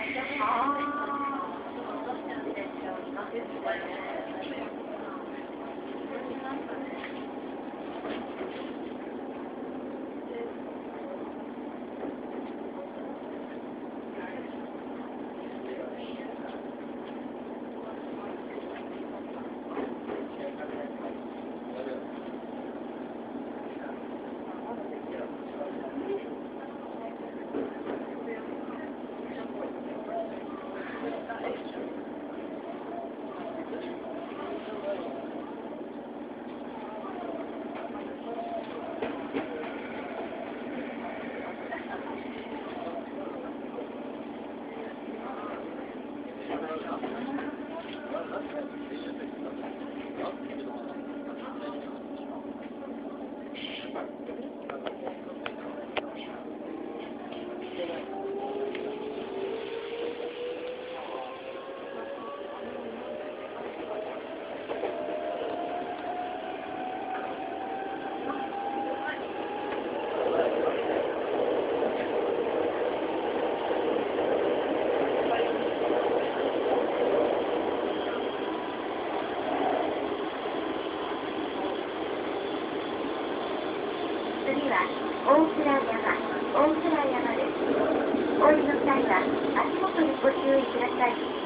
次は大倉山です。お降りの際は足元にご注意ください。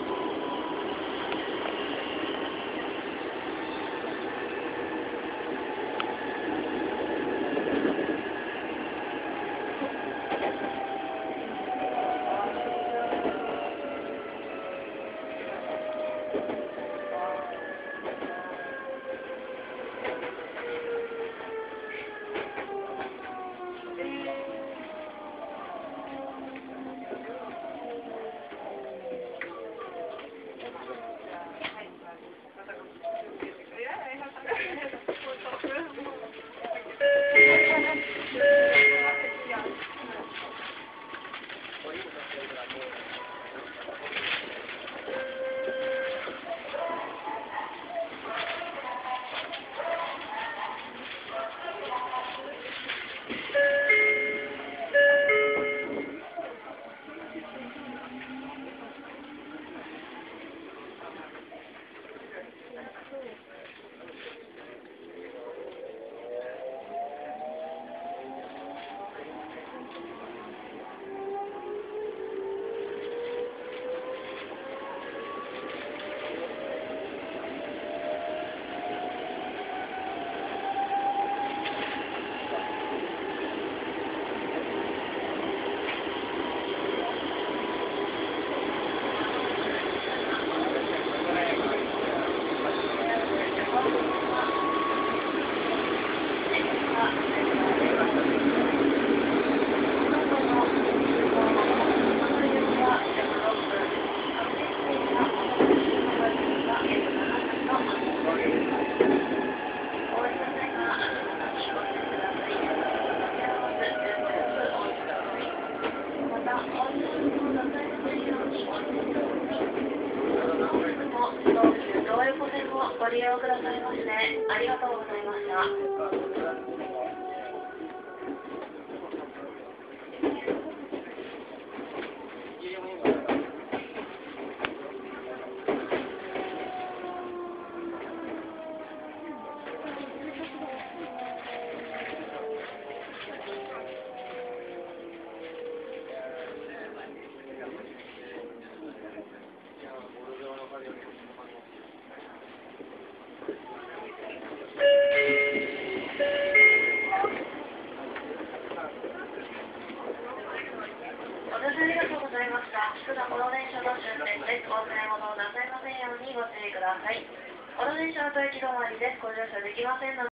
ご利用くださいましてありがとうございました。ありがとうございました。この電車の終点です。お忘れ物をなさいませんようにご注意ください。この電車は戸駅止まりです。ご乗車できませんので